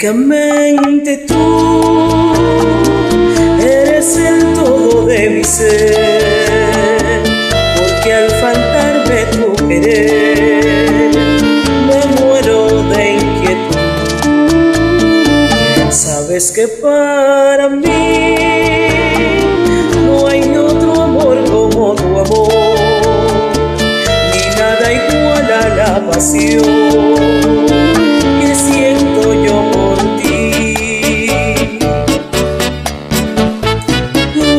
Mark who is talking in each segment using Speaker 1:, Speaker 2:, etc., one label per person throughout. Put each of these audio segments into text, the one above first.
Speaker 1: Únicamente tú eres el todo de mi ser, porque al faltarme tu querer me muero de inquietud. Sabes que para mí no hay otro amor como tu amor, ni nada igual a la pasión que siento yo por ti. Tú,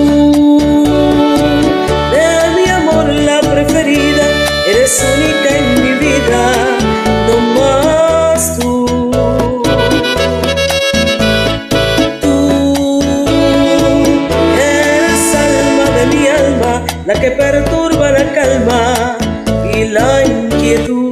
Speaker 1: de mi amor la preferida, eres única en mi vida, no más tú. Tú eres alma de mi alma, la que perturba la calma y la inquietud.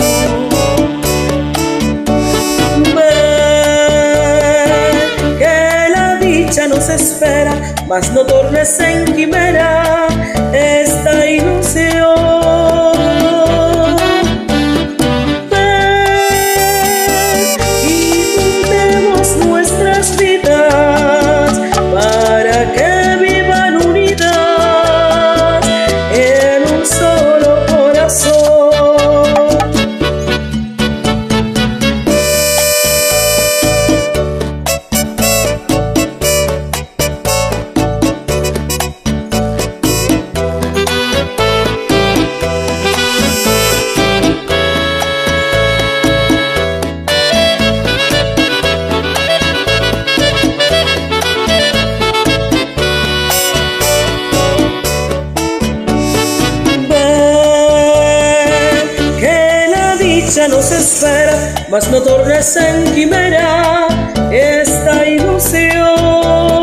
Speaker 1: Nos espera, mas no tornes en quimera esta ilusión. Ven y juntemos nuestras vidas para que vivan unidas en un solo corazón. Ya nos espera, mas no tornes en quimera esta ilusión.